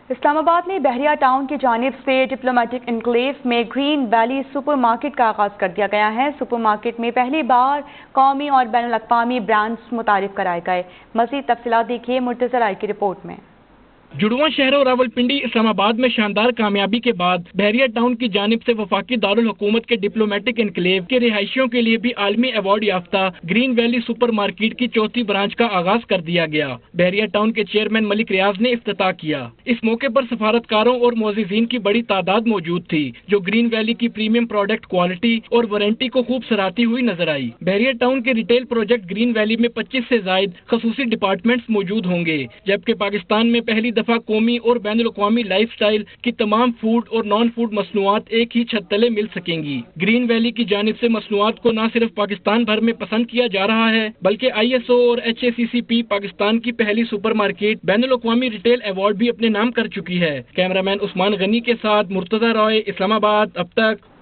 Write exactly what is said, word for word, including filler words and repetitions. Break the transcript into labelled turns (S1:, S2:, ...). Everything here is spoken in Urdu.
S1: اسلام آباد میں بحریہ ٹاؤن کی جانب سے ڈپلومیٹک انکلیو میں گرین ویلی سپر مارکیٹ کا آغاز کر دیا گیا ہے۔ سپر مارکیٹ میں پہلی بار قومی اور بین الاقوامی برانڈز متعارف کرائے گئے۔ مزید تفصیلات دیکھیے مرتضی رائی کی رپورٹ میں۔
S2: جڑواں شہروں راولپنڈی اسلام آباد میں شاندار کامیابی کے بعد بحریہ ٹاؤن کی جانب سے وفاقی دارالحکومت کے ڈپلومیٹک انکلیو کے رہائشیوں کے لیے بھی عالمی ایوارڈ یافتہ گرین ویلی سپر مارکیٹ کی چوتھی برانچ کا آغاز کر دیا گیا۔ بحریہ ٹاؤن کے چیئرمین ملک ریاض نے افتتاح کیا۔ اس موقع پر سفارتکاروں اور معززین کی بڑی تعداد موجود تھی جو گرین ویلی کی پریمیم پروڈکٹ کوالٹی اور وارنٹی کو خوب سراہتی ہوئی نظر آئی۔ بحریہ ٹاؤن کے ریٹیل پروجیکٹ گرین ویلی میں پچیس سے زائد خصوصی ڈپارٹمنٹس موجود ہوں گے، جبکہ پاکستان میں پہلی دفعہ قومی اور بین الاقوامی لائف سٹائل کی تمام فوڈ اور نان فوڈ مصنوعات ایک ہی چھت تلے مل سکیں گی۔ گرین ویلی کی جانب سے مصنوعات کو نہ صرف پاکستان بھر میں پسند کیا جا رہا ہے بلکہ آئی ایس او اور ایچ اے سی سی پی پاکستان کی پہلی سپر مارکیٹ بین الاقوامی ریٹیل ایوارڈ بھی اپنے نام کر چکی ہے۔ کیمرہ مین عثمان غنی کے ساتھ مرتضی رائے، اسلام آباد اب تک۔